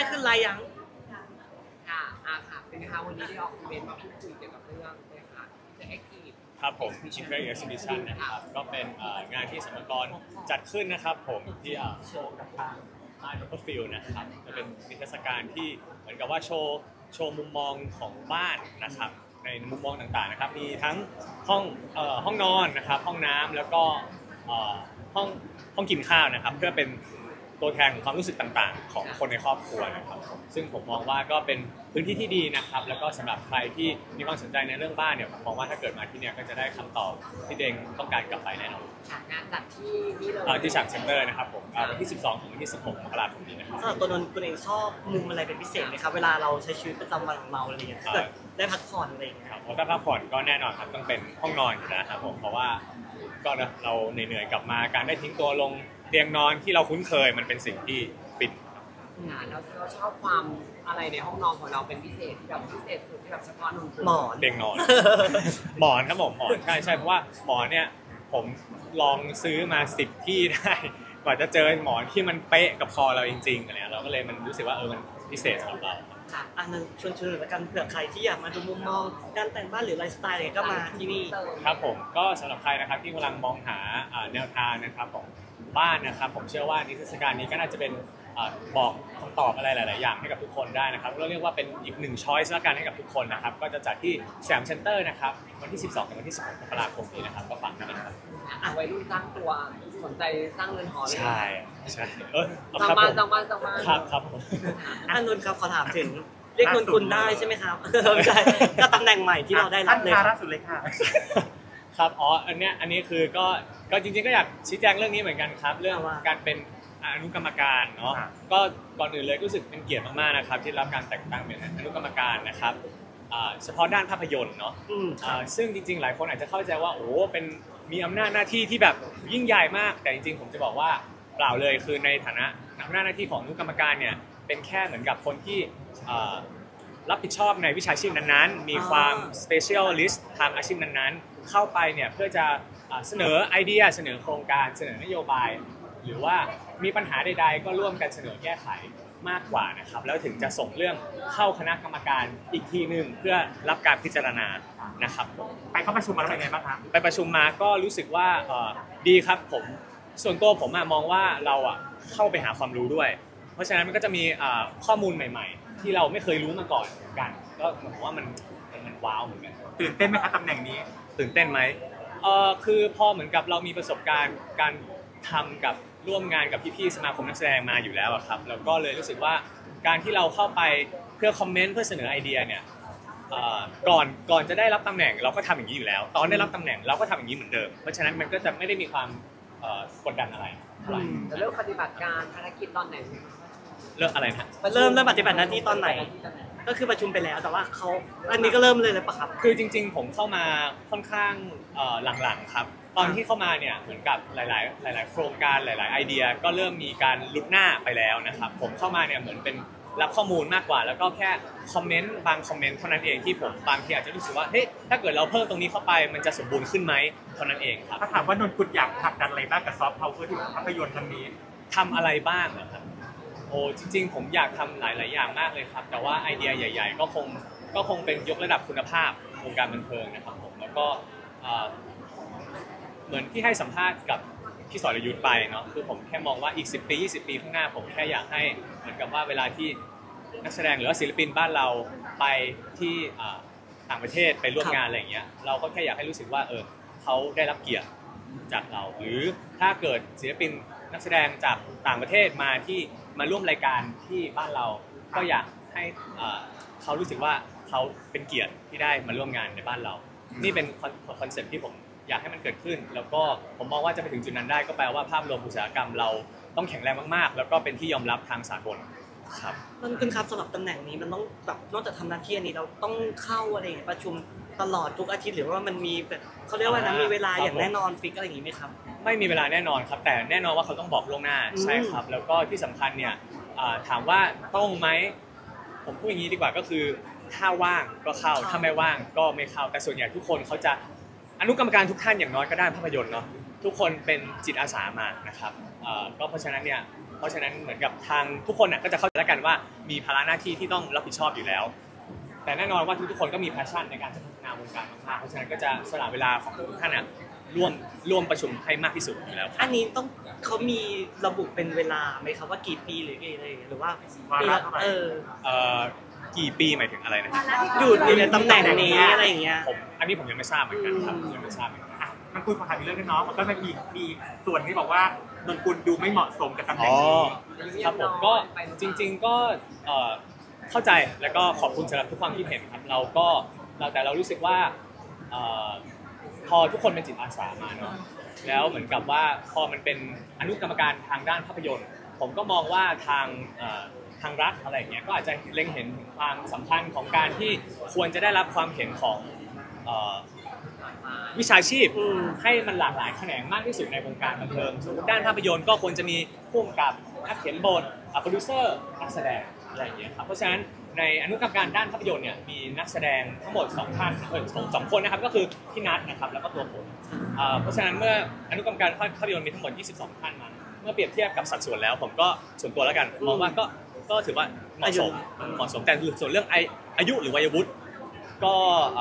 กขึ้นไลน์ยังค่ะค่ะเป็นไงคะวันนี้ได้ออกอีเวนต์มาพูดคุยเกี่ยวกับเรื่องเลยค่ะที่จะแอคทีฟครับผม Inter Exhibition นะครับก็เป็นงานที่สมกรจัดขึ้นนะครับผมที่โชว์กับทางField นะครับจะเป็นนิทรรศการที่เหมือนกับว่าโชว์มุมมองของบ้านนะครับในมุมมองต่างๆนะครับมีทั้งห้องนอนนะครับห้องน้ำแล้วก็ห้องกินข้าวนะครับเพื่อเป็นตัวแทนของความรู้สึกต่างๆของคนในครอบครัวนะครับซึ่งผมมองว่าก็เป็นพื้นที่ที่ดีนะครับแล้วก็สำหรับใครที่มีความสนใจในเรื่องบ้านเนี่ยผมมองว่าถ้าเกิดมาที่เนี่ยก็จะได้คำตอบที่เด้งต้องการกลับไปแน่นอนงานจัดที่นี่เลยที่ฉากเซ็นเตอร์นะครับผมวันที่12ถึงวันที่16มกราคมนี้นะครับสำหรับตัวนนท์คุณเองชอบมุมอะไรเป็นพิเศษไหมครับเวลาเราใช้ชีวิตประจำวันของเราอะไรอย่างเงี้ยถ้าเกิดได้พักผ่อนอะไรอย่างเงี้ยครับถ้าพักผ่อนก็แน่นอนครับต้องเป็นห้องนอนอยู่แล้วครับผมเพราะว่าก็เราเหนื่อยๆกลับมาการได้ทิ้งตัวลงเตียงนอนที่เราคุ้นเคยมันเป็นสิ่งที่ฟินแล้วเราชอบความอะไรในห้องนอนของเราเป็นพิเศษแบบพิเศษสุดที่แบบเฉพาะนนท์หมอนเตียงนอนหมอนครับผมหมอนใช่เพราะว่าหมอนเนี่ยผมลองซื้อมา10ที่ได้กว่าจะเจอหมอนที่มันเป๊ะกับคอเราจริงๆอะไรเราก็เลยมันรู้สึกว่ามันพิเศษสำหรับเราค่ะนึงชวนๆแล้วกันเผื่อใครที่อยากมาดูมุมมองการแต่งบ้านหรือไลฟ์สไตล์อะไรก็มาที่นี่ครับผมก็สำหรับใครนะครับที่กำลังมองหาแนวทางนะครับของบ้านนะครับผมเชื่อว่านิทรรศการนี้ก็น่าจะเป็นบอกคำตอบอะไรหลายๆอย่างให้กับทุกคนได้นะครับเรียกว่าเป็นอีกหนึ่งช้อยส์ละกันให้กับทุกคนนะครับก็จะจัดที่แซมเซ็นเตอร์นะครับวันที่12ถึงวันที่16มกราคมนี้นะครับก็ฝากด้วยนะครับวัยรุ่นสร้างตัวสนใจสร้างเรือนหอเลยใช่จังบ้านครับผมนนท์ครับขอถามถึงเรียกนนกุลได้ใช่ไหมครับไม่ใช่ก็ตำแหน่งใหม่ที่เราได้รับเลยล่าสุดเลยค่ะครับอันนี้คือก็จริงๆก็อยากชี้แจงเรื่องนี้เหมือนกันครับเรื่องการเป็นอนุกรรมการเนาะก็ก่อนอื่นเลยรู้สึกเป็นเกียรติมากๆนะครับที่รับการแต่งตั้งเป็นอนุกรรมการนะครับเฉพาะด้านภาพยนตร์เนาะซึ่งจริงๆหลายคนอาจจะเข้าใจว่าโอ้เป็นมีอำนาจหน้าที่ที่แบบยิ่งใหญ่มากแต่จริงๆผมจะบอกว่าเปล่าเลยคือในฐานะอำนาจหน้าที่ของอนุกรรมการเนี่ยเป็นแค่เหมือนกับคนที่รับผิดชอบในวิชาชีพนั้นๆมีความ specialist ทางอาชีพนั้นๆเข้าไปเนี่ยเพื่อจะเสนอไอเดียเสนอโครงการเสนอนโยบายหรือว่ามีปัญหาใดๆก็ร่วมกันเสนอแก้ไขมากกว่านะครับแล้วถึงจะส่งเรื่องเข้าคณะกรรมการอีกทีนึงเพื่อรับการพิจารณานะครับไปเข้าประชุมมาแล้วเป็นไงบ้างครับไปประชุมมาก็รู้สึกว่าดีครับผมส่วนตัวผมมองว่าเราเข้าไปหาความรู้ด้วยเพราะฉะนั้นมันก็จะมีข้อมูลใหม่ๆที่เราไม่เคยรู้มาก่อนกันก็ผมว่ามันว้าวเหมือนกันตื่นเต้นไหมครับตำแหน่งนี้ตื่นเต้นไหมคือพอเหมือนกับเรามีประสบการณ์การทำกับร่วมงานกับพี่ๆสมาคมนักแสดงมาอยู่แล้วครับแล้วก็เลยรู้สึกว่าการที่เราเข้าไปเพื่อคอมเมนต์เพื่อเสนอไอเดียเนี่ยก่อนจะได้รับตำแหน่งเราก็ทำอย่างนี้อยู่แล้วตอนได้รับตำแหน่งเราก็ทำอย่างนี้เหมือนเดิมเพราะฉะนั้นมันก็จะไม่ได้มีความกดดันอะไรจะเริ่มปฏิบัติการภารกิจตอนไหนเริ่มอะไรนะเริ่มปฏิบัติหน้าที่ตอนไหนก็คือประชุมไปแล้วแต่ว่าเขาอันนี้ก็เริ่มเลยปะครับคือจริงๆผมเข้ามาค่อนข้างหลังๆครับตอนที่เข้ามาเนี่ยเหมือนกับหลายๆโครงการหลายๆไอเดียก็เริ่มมีการลุกหน้าไปแล้วนะครับผมเข้ามาเนี่ยเหมือนเป็นรับข้อมูลมากกว่าแล้วก็แค่คอมเมนต์บางคอมเมนต์เท่านั้นเองที่ผมบางทีอาจจะรู้สึกว่าเฮ้ยถ้าเกิดเราเพิ่มตรงนี้เข้าไปมันจะสมบูรณ์ขึ้นไหมเท่านั้นเองครับถ้าถามว่านนกุลอยากผลักดันอะไรบ้างกับซอฟต์พาวเวอร์ที่ภาพยนตร์ครั้งนี้ทำอะไรบ้างนะครับโอ้จริงๆผมอยากทำหลายๆอย่างมากเลยครับแต่ว่าไอเดียใหญ่ๆก็คงเป็นยกระดับคุณภาพวงการบันเทิงนะครับผมแล้วก็เหมือนที่ให้สัมภาษณ์กับพี่สรยุทธ์ไปเนาะคือผมแค่มองว่าอีก10 ปี 20 ปีข้างหน้าผมแค่อยากให้เหมือนกับว่าเวลาที่นักแสดงหรือว่าศิลปินบ้านเราไปที่ต่างประเทศไปร่วมงานอะไรอย่างเงี้ยเราก็แค่อยากให้รู้สึกว่าเขาได้รับเกียรติจากเราหรือถ้าเกิดศิลปินนักแสดงจากต่างประเทศมาร่วมรายการที่บ้านเราก็อยากให้เขารู้สึกว่าเขาเป็นเกียรติที่ได้มาร่วมงานในบ้านเรานี่เป็นคอนเซ็ปต์ที่ผมอยากให้มันเกิดขึ้นแล้วก็ผมมองว่าจะไปถึงจุดนั้นได้ก็แปลว่าภาพรวมอุตสาหกรรมเราต้องแข็งแรงมากๆแล้วก็เป็นที่ยอมรับทางสากลครับนั่นคือครับสำหรับตำแหน่งนี้มันต้องแบบนอกจากทำหน้าที่นี้เราต้องเข้าอะไรประชุมตลอดทุกอาทิตย์หรือว่ามันมีแบบเขาเรียกว่านั้นมีเวลาอย่างแน่นอนฟิกอะไรอย่างนี้ไหมครับไม่มีเวลาแน่นอนครับแต่แน่นอนว่าเขาต้องบอกล่วงหน้าใช่ครับแล้วก็ที่สำคัญเนี่ยถามว่าต้องไหมผมพูดอย่างนี้ดีกว่าก็คือถ้าว่างก็เข้าถ้าไม่ว่างก็ไม่เข้าแต่ส่วนใหญ่ทุกคนเขาจะอนุกรรมการทุกท่านอย่างน้อยก็ด้านภาพยนตร์เนาะทุกคนเป็นจิตอาสามานะครับก็เพราะฉะนั้นเนี่ยเพราะฉะนั้นเหมือนกับทางทุกคนก็จะเข้าใจแล้วกันว่ามีภาระหน้าที่ที่ต้องรับผิดชอบอยู่แล้ว แต่แน่นอนว่าทุกคนก็มีแพชชั่นในการจะพัฒนาวงการมากๆเพราะฉะนั้นก็จะสละเวลาของทุกท่านร่วมประชุมให้มากที่สุดอยู่แล้วอันนี้ต้องเขามีระบุเป็นเวลาไหมครับว่ากี่ปีหรือกี่อะไรหรือว่าปีละกี่ปีหมายถึงอะไรนะอยู่ในตำแหน่งนี้อะไรอย่างเงี้ยอันนี้ผมยังไม่ทราบเหมือนกันครับยังไม่ทราบเหมือนกันมันคุยขอถามอีกเรื่องนึงเนาะมันก็มีส่วนที่บอกว่านนกุลดูไม่เหมาะสมกับตำแหน่งนี้ครับผมก็จริงๆก็เข้าใจแล้วก็ขอบคุณสำหรับทุกความคิดเห็นครับแต่เรารู้สึกว่าพอทุกคนเป็นจิตอาสามาเนาะแล้วเหมือนกับว่าพอมันเป็นอนุกรรมการทางด้านภาพยนตร์ผมก็มองว่าทางรัฐอะไรอย่างเงี้ยก็อาจจะเล็งเห็นความสำคัญของการที่ควรจะได้รับความเห็นของวิชาชีพให้มันหลากหลายแขนงมากที่สุดในวงการบันเทิงสมมติด้านภาพยนตร์ก็ควรจะมีผู้กำกับนักเขียนบทโปรดิวเซอร์นักแสดงอะไรอย่างเงี้ยครับเพราะฉะนั้นในอนุกรรมการด้านภาพยนตร์เนี่ยมีนักแสดงทั้งหมด2ท่าน2คนนะครับก็คือพี่นัทนะครับแล้วก็ตัวผมเพราะฉะนั้นเมื่ออนุกรรมการภาพยนตร์มีทั้งหมด22ท่านมาเมื่อเปรียบเทียบกับสัดส่วนแล้วผมก็ส่วนตัวแล้วกันมองว่าก็ถือว่าเหมาะสมแต่ส่วนเรื่องอายุหรือวัยวุฒิก็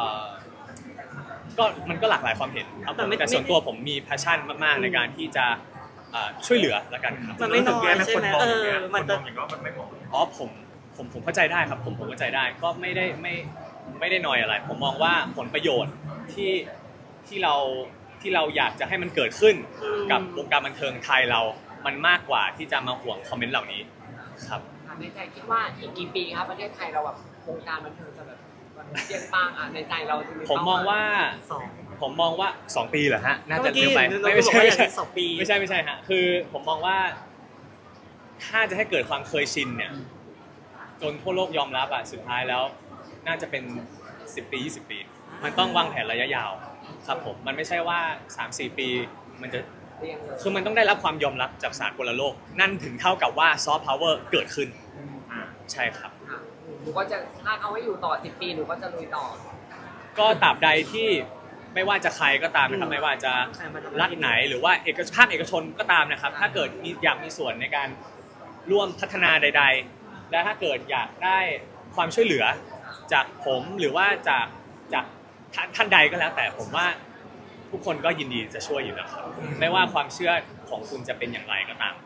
มันก็หลากหลายความเห็นครับแต่ส่วนตัวผมมี passion มากๆในการที่จะช่วยเหลือละกันครับมันไม่น้อยใช่ไหมมันจะอย่างก็มันไม่เหมาะอ๋อผมเข้าใจได้ครับผมเข้าใจได้ก็ไม่ได้น้อยอะไรผมมองว่าผลประโยชน์ที่เราอยากจะให้มันเกิดขึ้นกับวงการบันเทิงไทยเรามันมากกว่าที่จะมาห่วงคอมเมนต์เหล่านี้ครับในใจคิดว่าอีกกี่ปีครับประเทศไทยเราแบบวงการบันเทิงจะแบบเปลี่ยนปังในใจเราผมมองว่า2 ปีเหรอฮะน่าจะเร็วไปไม่ใช่ 2 ปีไม่ใช่ฮะคือผมมองว่าถ้าจะให้เกิดความเคยชินเนี่ยจนทั่วโลกยอมรับสุดท้ายแล้วน่าจะเป็น10 ปี20 ปีมันต้องวางแผนระยะยาวครับผมมันไม่ใช่ว่า 3-4 ปีมันจะคือมันต้องได้รับความยอมรับจากสากลโลกนั่นถึงเท่ากับว่าซอฟต์พาวเวอร์เกิดขึ้นใช่ครับหนูก็จะถ้าเขาให้อยู่ต่อ10 ปีหนูก็จะลุยต่อก็ตราบใดที่ไม่ว่าจะใครก็ตามนะครับไม่ว่าจะรัฐไหนหรือว่าภาคเอกชนก็ตามนะครับถ้าเกิดอยากมีส่วนในการร่วมพัฒนาใดๆและถ้าเกิดอยากได้ความช่วยเหลือจากผมหรือว่าจากท่านใดก็แล้วแต่ผมว่าทุกคนก็ยินดีจะช่วยอยู่แล้วครับไม่ว่าความเชื่อของคุณจะเป็นอย่างไรก็ตาม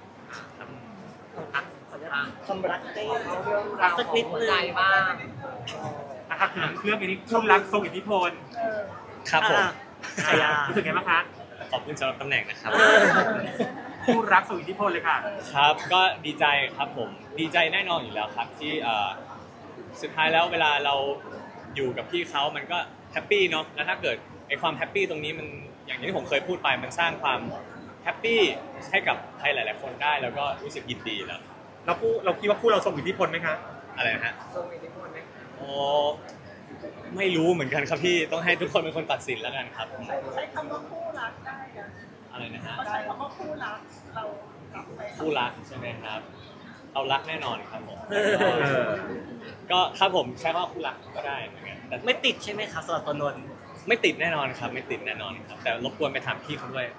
ความรักได้สักนิดนึงใจบ้างนะครับถึงเรื่องนี้คู่รักทรงอิทธิพลครับผมรู้สึกไงบ้างคะขอบคุณสำหรับตำแหน่งนะครับคู่รักทรงอิทธิพลเลยค่ะครับก็ดีใจครับผมดีใจแน่นอนอยู่แล้วครับที่สุดท้ายแล้วเวลาเราอยู่กับพี่เขามันก็แฮปปี้เนาะแล้วถ้าเกิดไอ้ความแฮปปี้ตรงนี้มันอย่างที่ผมเคยพูดไปมันสร้างความแฮปปี้ให้กับใครหลายๆคนได้แล้วก็รู้สึกยินดีแล้วเราคิดว่าคู่เราทรงอิทธิพลไหมคะอะไรนะฮะทรงอิทธิพลไหมไม่รู้เหมือนกันครับพี่ต้องให้ทุกคนเป็นคนตัดสินแล้วกันครับใช้คำว่าคู่รักได้อะไรนะฮะใช้คำว่าคู่รักเราคู่รักใช่ไหมครับเรารักแน่นอนครับผมก็ครับผมใช้คำว่าคู่รักก็ได้เหมือนกันแต่ไม่ติดใช่ไหมครับสำหรับตัวนนท์ไม่ติดแน่นอนครับไม่ติดแน่นอนครับแต่รบกวนไปถามพี่เขาด้วย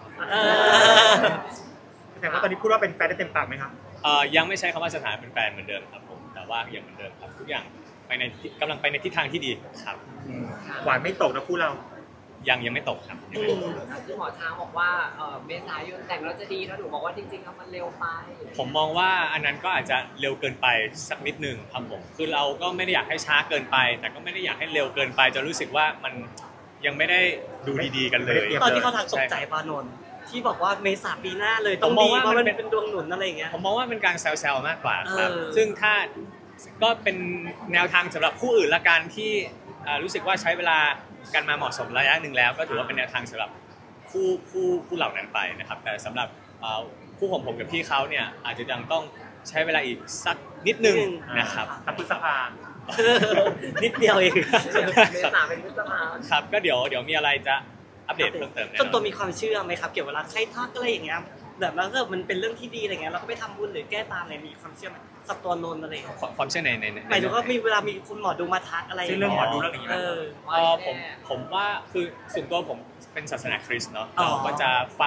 แต่ว่าตอนนี้พูดว่าเป็นแฟนได้เต็มปากไหมครับยังไม่ใช้คำว่าสถานะเป็นแฟนเหมือนเดิมครับผมแต่ว่ายังเหมือนเดิมครับทุกอย่างกำลังไปในทิศทางที่ดีครับหวานไม่ตกนะคู่เรายังไม่ตกครับที่หมอช้างบอกว่าเมษายนแต่งแล้วจะดีแล้วหนูบอกว่าจริงๆแล้วมันเร็วไปผมมองว่าอันนั้นก็อาจจะเร็วเกินไปสักนิดนึงครับผมคือเราก็ไม่ได้อยากให้ช้าเกินไปแต่ก็ไม่ได้อยากให้เร็วเกินไปจนรู้สึกว่ามันยังไม่ได้ดูดีๆกันเลยตอนที่เขาทักตกใจปานนท์ที่บอกว่าเมษาปีหน้าเลยต้องดีเพราะมันเป็นดวงหนุนอะไรอย่างเงี้ยผมมองว่าเป็นการแซวๆมากกว่าครับซึ่งถ้าก็เป็นแนวทางสำหรับคู่อื่นละกันที่รู้สึกว่าใช้เวลากันมาเหมาะสมระยะหนึ่งแล้วก็ถือว่าเป็นแนวทางสำหรับคู่เหล่านั้นไปนะครับแต่สำหรับคู่ของผมกับพี่เขาเนี่ยอาจจะยังต้องใช้เวลาอีกสักนิดนึงนะครับพฤษภานิดเดียวเองเมษาเป็นพฤษภาครับก็เดี๋ยวมีอะไรจะอัปเดตเพิ่มเติมจนตัวมีความเชื่อไหมครับเกี่ยวกับเวลาใช้ทักอะไรอย่างเงี้ยแบบแล้วก็มันเป็นเรื่องที่ดีอะไรเงี้ยเราก็ไปทำบุญหรือแก้ตามอะไรมีความเชื่อไหมสับตัวนนอะไรความเชื่อในหมายถึงว่ามีเวลามีคุณหมอดูมาทักอะไรเรื่องหมอดูเรื่องอย่างนี้ผมว่าคือส่วนตัวผมเป็นศาสนาคริสต์เนาะก็จะฟัง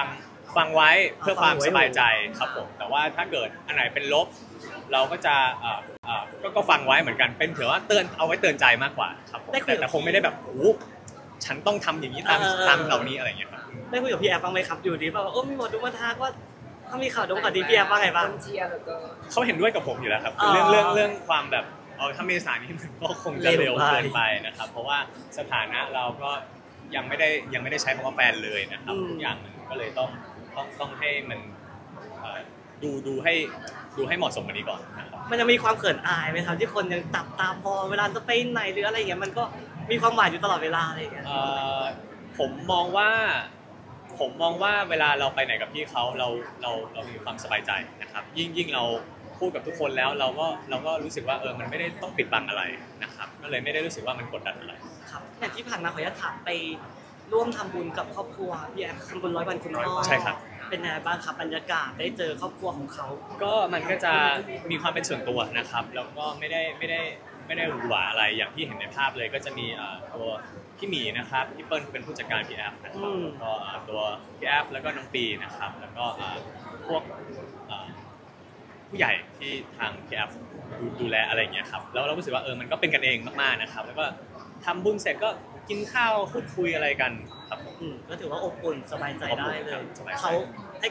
ฟังไว้เพื่อความสบายใจครับผมแต่ว่าถ้าเกิดอันไหนเป็นลบเราก็จะก็ฟังไว้เหมือนกันเป็นเผื่อว่าเตือนเอาไว้เตือนใจมากกว่าครับผมแต่คงไม่ได้แบบโอ้ฉันต้องทำอย่างนี้ตามเหล่านี้อะไรอย่างเงี้ยครับได้คุยกับพี่แอฟบ้างไหมครับอยู่ดีป่ะว่ามีหมอดูมาทักว่าถ้ามีข่าวดงข่าวดีพี่แอฟว่าไงบ้างเชียร์แล้วก็เขาเห็นด้วยกับผมอยู่แล้วครับอ๋อเรื่องความแบบถ้าเมษายนนี้มันก็คงจะเร็วเกินไปนะครับเพราะว่าสถานะเราก็ยังไม่ได้ใช้คำว่าแฟนเลยนะครับทุกอย่างมันก็เลยต้องให้มันดูให้เหมาะสมกว่านี้ก่อนนะครับมันจะมีความเขินอายไหมครับที่คนยังจับตามองเวลาจะไปไหนหรืออะไรอย่างเงี้ยมันก็มีความหมายอยู่ตลอดเวลาอะไรอย่างเงี้ยผมมองว่าเวลาเราไปไหนกับพี่เขาเรามีความสบายใจนะครับยิ่งเราพูดกับทุกคนแล้วเราก็รู้สึกว่ามันไม่ได้ต้องปิดบังอะไรนะครับก็เลยไม่ได้รู้สึกว่ามันกดดันอะไรครับอย่างที่ผ่านมาขออนุญาตถามไปร่วมทำบุญกับครอบครัวพี่แอฟทำบุญ100 วันคุณพ่อใช่ครับเป็นยังไงบ้างครับบรรยากาศได้เจอครอบครัวของเขาก็มันก็จะมีความเป็นส่วนตัวนะครับแล้วก็ไม่ได้หวือหวาอะไรอย่างที่เห็นในภาพเลยก็จะมีตัวพี่หมีนะครับพี่เปิ้ลเป็นผู้จัดการพี่แอฟนะครับแล้วก็ตัวพี่แอฟแล้วก็น้องปีนะครับแล้วก็พวกผู้ใหญ่ที่ทางพี่แอฟดูแลอะไรอย่างเงี้ยครับแล้วเรารู้สึกว่ามันก็เป็นกันเองมากๆนะครับแล้วก็ทำบุญเสร็จก็กินข้าวพูดคุยอะไรกันครับผมก็ถือว่าอบอุ่นสบายใจได้เลยสบายใจเขาให้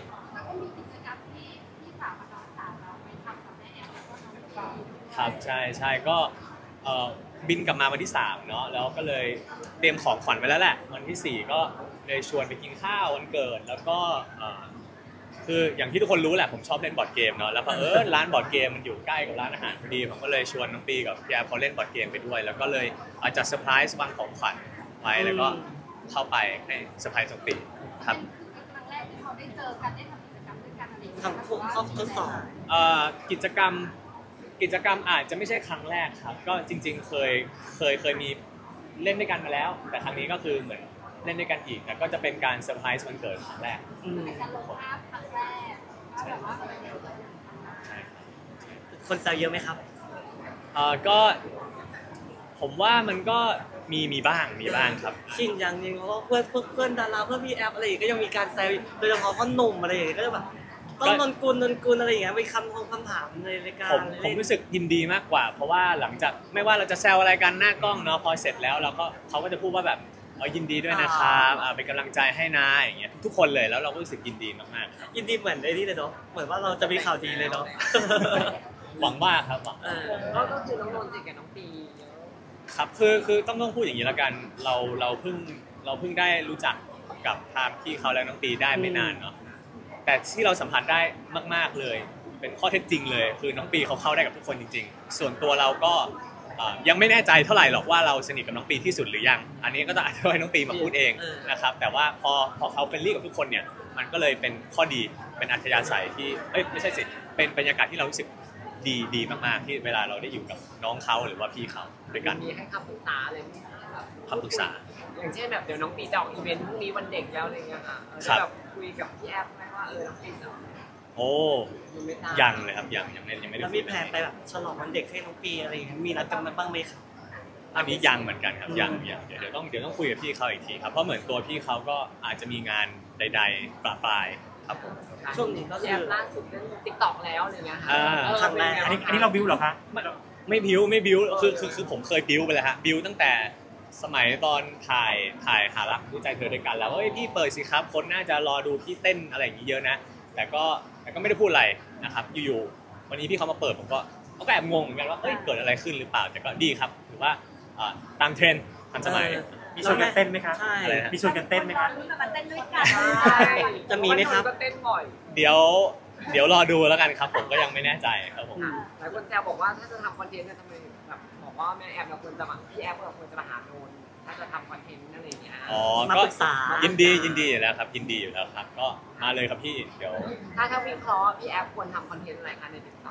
ครับใช่ก็บินกลับมาวันที่3เนาะแล้วก็เลยเตรียมของขวัญไว้แล้วแหละวันที่4ก็เลยชวนไปกินข้าววันเกิดแล้วก็คืออย่างที่ทุกคนรู้แหละผมชอบเล่นบอร์ดเกมเนาะแล้วร้านบอร์ดเกมมันอยู่ใกล้กับร้านอาหารพอดีผมก็เลยชวนน้องปีกับพี่แอฟเขาเล่นบอร์ดเกมไปด้วยแล้วก็เลยจัดเซอร์ไพรส์วางของขวัญไว้แล้วก็เข้าไปให้เซอร์ไพรส์น้องปีครับครั้งแรกที่เขาได้เจอกันได้ทำกิจกรรมด้วยกันอะไรอย่างเงี้ยทำพวกเขาทดสอบกิจกรรมอาจจะไม่ใช่ครั้งแรกครับก็จริงๆเคยมีเล่นด้วยกันมาแล้ว แต่ครั้งนี้ก็คือเหมือนเล่นด้วยกันอีกแต่ก็จะเป็นการเซอร์ไพรส์วันเกิดครั้งแรกเป็นการลงภาพครั้งแรกว่าแบบว่าใช่ครับคนแซวเยอะไหมครับก็ผมว่ามันก็มีบ้างครับชินอย่างหนึงเพราะว่าเพื่อนดาราเพื่อนพี่แอฟอะไรอย่างเงี้ยก็ยังมีการแซวโดยเฉพาะพ่อหนุ่มอะไรอย่างเงี้ยก็จะแบบต้องนนกุลอะไรอย่างเงี้ยมีคำถามในรายการผมรู้สึกยินดีมากกว่า เพราะว่าหลังจากไม่ว่าเราจะแซวอะไรกันหน้ากล้องเนาะพอเสร็จแล้วเขาก็จะพูดว่าแบบยินดีด้วยนะครับเป็นกำลังใจให้นะอย่างเงี้ยทุกคนเลยแล้วเราก็รู้สึกยินดีมากๆครับยินดีเหมือนไอ้นี่เลยเนาะเหมือนว่าเราจะมีข่าวดีเลยเนาะหวังว่าครับหวังก็คือน้องนนท์จิกับน้องปีเยอะครับคือต้องพูดอย่างนี้แล้วกันเราเพิ่งได้รู้จักกับทางพี่เขาและน้องปีได้ไม่นานเนาะแต่ที่เราสัมผัสได้มากๆเลยเป็นข้อเท็จจริงเลยคือน้องปีเขาเข้าได้กับทุกคนจริงๆส่วนตัวเราก็ยังไม่แน่ใจเท่าไหร่หรอกว่าเราสนิทกับน้องปีที่สุดหรือยังอันนี้ก็ต้องให้น้องปีมาพูดเองนะครับแต่ว่าพอเขาเป็นลี่กับทุกคนเนี่ยมันก็เลยเป็นข้อดีเป็นอัธยาศัยที่ไม่ใช่สิเป็นบรรยากาศที่เรารู้สึกดีมากๆที่เวลาเราได้อยู่กับน้องเขาหรือว่าพี่เขาด้วยกันมีให้คำปรึกษาอะไรไหมแบบคำปรึกษาอย่างเช่นแบบเดี๋ยวน้องปีจะออกอีเวนต์พรุ่งนี้วันเด็กแล้วอะไรเงี้ยค่ะครับแบบคุยกับพี่แอฟไหมว่าน้องปีจะโอ้ไม่ทราบยังเลยครับยังไม่ได้แล้วมีแพลนไปแบบฉลองวันเด็กให้น้องปีอะไรอย่างเงี้ยมีนัดกันบ้างไหมครับอันนี้ยังเหมือนกันครับยังเดี๋ยวต้องคุยกับพี่เขาอีกทีครับเพราะเหมือนตัวพี่เขาก็อาจจะมีงานใดๆประปรายครับผมช่วงนี้ก็คือแอฟล่าสุดเล่นติ๊กต็อกแล้วอะไรเงี้ยค่ะครั้งแรกอันนี้เราบิวเหรอคะไม่บิวคือผมเคยบิวไปแล้วฮะบิวตั้งแต่สมัยตอนถ่ายหารักรู้ใจเธอด้วยกันแล้วพี่เปิดสิครับคนน่าจะรอดูพี่เต้นอะไรอย่างนี้เยอะนะแต่ก็ไม่ได้พูดอะไรนะครับอยู่ๆวันนี้พี่เขามาเปิดผมก็แอบงงเหมือนกันว่าเกิดอะไรขึ้นหรือเปล่าแต่ก็ดีครับถือว่าตามเทรนด์ทันสมัยมีชวนกันเต้นไหมคะใช่อะไรนะมีชวนกันเต้นไหมคะนี่มาเต้นด้วยกันใช่จะมีไหมครับก็เต้นบ่อยเดี๋ยวรอดูแล้วกันครับผมก็ยังไม่แน่ใจครับผมหลายคนแซวบอกว่าถ้าจะทำคอนเทนต์เนี่ยทำไมแบบบอกว่าแม่แอฟเราควรจะมาพี่แอฟเราควรจะมาหาโดนถ้าจะทำคอนเทนต์อะไรอย่างเงี้ยมาก็ปรึกษายินดีอยู่แล้วครับยินดีอยู่แล้วครับก็มาเลยครับพี่เดี๋ยวถ้าวิเคราะห์พี่แอฟควรทำคอนเทนต์อะไรคะในติ๊กต็อก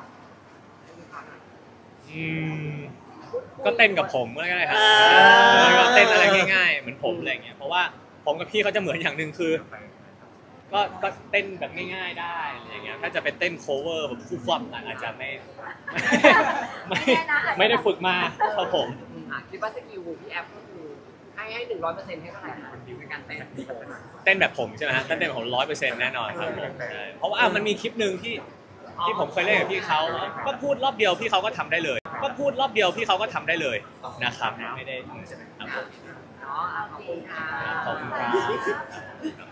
ก็เต้นกับผมก็ได้ครับก็เต้นอะไรง่ายๆเหมือนผมอะไรเงี้ยเพราะว่าผมกับพี่เขาจะเหมือนอย่างหนึ่งคือ ก็เต้นแบบง่ายๆได้อะไรอย่างเงี้ยถ้าจะไปเต้นโคเวอร์แบบฟู่ฟั่มอาจจะไม่ได้ฝึกมาครับผมคิดว่าสกิลพี่แอฟก็คือให้ให้100%ให้เท่าไหร่คะในการเต้นเต้นแบบผมใช่ไหมฮะเต้นแบบผม100%แน่นอนครับผมใช่เพราะว่ามันมีคลิปหนึ่งที่ผมเคยเล่นกับพี่เขาก็พูดรอบเดียวพี่เขาก็ทำได้เลยก็พูดรอบเดียวพี่เขาก็ทำได้เลยนะครับไม่ได้ครับผมเนาะขอบคุณค่ะขอบคุณครับ